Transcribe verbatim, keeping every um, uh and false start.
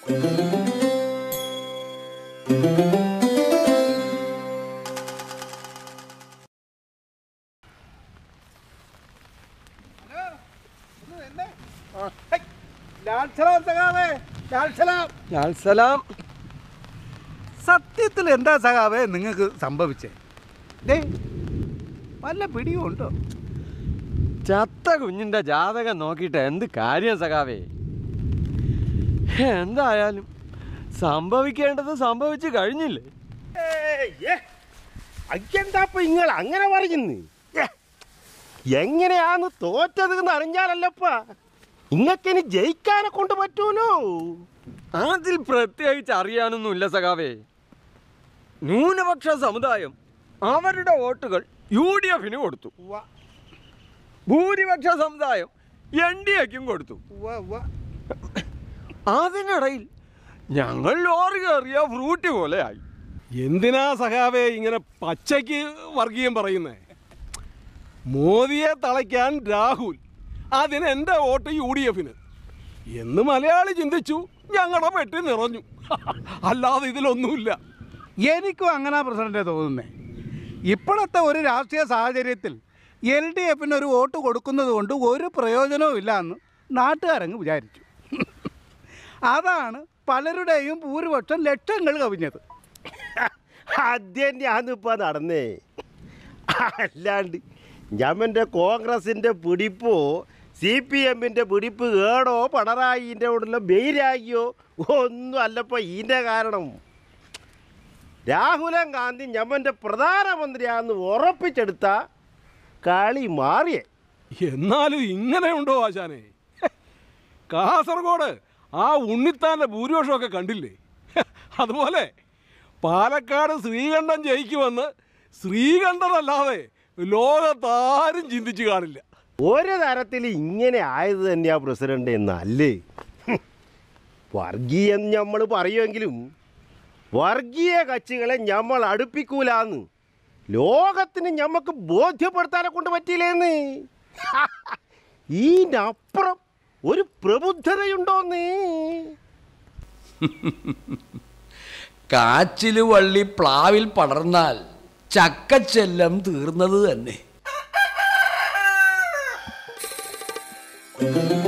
സത്യത്തിൽ എന്താ സഖാവേ നിങ്ങൾക്ക് സംഭവിച്ചേ? വല്ല പിടിയും ഉണ്ടോ? ചത്ത കുഞ്ഞിന്റെ ജാതകം നോക്കിയിട്ട് എന്ത് കാര്യം സഖാവേ? എന്തായാലും സംഭവിക്കേണ്ടത് സംഭവിച്ചു കഴിഞ്ഞില്ലേ? അയ്യെന്താപ്പ നിങ്ങൾ അങ്ങനെ പറയുന്നു? എങ്ങനെയാന്ന് തോറ്റത് എന്ന് അറിഞ്ഞാലല്ലപ്പാ ഇങ്ങക്കിനി ജയിക്കാനെ കൊണ്ട് പറ്റൂലോ. അതിൽ പ്രത്യേകിച്ച് അറിയാനൊന്നുമില്ല സഖാവേ. ന്യൂനപക്ഷ സമുദായം അവരുടെ വോട്ടുകൾ യു ഡി എഫിന് കൊടുത്തു. ഭൂരിപക്ഷ സമുദായം എൻ ഡി എക്കും കൊടുത്തു. അതിനിടയിൽ ഞങ്ങൾ ലോറി കയറിയ ഫ്രൂട്ടി പോലെ ആയി. എന്തിനാ സഖാവേ ഇങ്ങനെ പച്ചയ്ക്ക് വർഗീയം പറയുന്നേ? മോദിയെ തളയ്ക്കാൻ രാഹുൽ, അതിന് എൻ്റെ വോട്ട് യു ഡി എഫിന് എന്ന് മലയാളി ചിന്തിച്ചു. ഞങ്ങളുടെ പെട്ടി നിറഞ്ഞു. അല്ലാതെ ഇതിലൊന്നുമില്ല. എനിക്കും അങ്ങനെ പ്രസിഡന്റ് തോന്നുന്നേ. ഇപ്പോഴത്തെ ഒരു രാഷ്ട്രീയ സാഹചര്യത്തിൽ എൽ ഡി എഫിന് ഒരു വോട്ട് കൊടുക്കുന്നത് കൊണ്ട് ഒരു പ്രയോജനവും ഇല്ല എന്ന് നാട്ടുകാരങ്ങ് വിചാരിച്ചു. അതാണ് പലരുടെയും ഭൂരിപക്ഷം ലക്ഷങ്ങൾ കവിഞ്ഞത്. അതെന്നെയാന്ന് ഇപ്പം നടന്നേ. അല്ലാണ്ട് ഞമ്മൻ്റെ കോൺഗ്രസിൻ്റെ പിടിപ്പോ സി പി എമ്മിൻ്റെ പിടിപ്പ് ഏടോ പിണറായിൻ്റെ കൂടെയുള്ള ബെയിലാകിയോ ഒന്നും അല്ലപ്പോൾ ഇതിൻ്റെ കാരണം. രാഹുലൻ ഗാന്ധി ഞമ്മൻ്റെ പ്രധാനമന്ത്രിയാന്ന് ഉറപ്പിച്ചെടുത്ത കളി മാറിയേ. എന്നാലും ഇങ്ങനെയുണ്ടോ ആശാനെ? കാസർഗോഡ് ആ ഉണ്ണിത്താൻ്റെ ഭൂരിപക്ഷമൊക്കെ കണ്ടില്ലേ? അതുപോലെ പാലക്കാട് ശ്രീകണ്ഠൻ ജയിക്കുമെന്ന് ശ്രീകണ്ഠനല്ലാതെ ലോകത്താരും ചിന്തിച്ചു കാണില്ല. ഒരു തരത്തിൽ ഇങ്ങനെ ആയത് തന്നെയാ പ്രസിഡന്റ് എന്നല്ലേ. വർഗീയം നമ്മൾ പറയുമെങ്കിലും വർഗീയ കക്ഷികളെ നമ്മൾ അടുപ്പിക്കൂലെന്ന് ലോകത്തിന് ഞമ്മക്ക് ബോധ്യപ്പെടുത്താനെ കൊണ്ട് പറ്റിയില്ലേന്ന്. ഇതിനപ്പുറം ഒരു പ്രബുദ്ധതയുണ്ടോന്ന്? കാച്ചില് വള്ളി പ്ലാവിൽ പടർന്നാൽ ചക്കച്ചെല്ലം തീർന്നത് തന്നെ.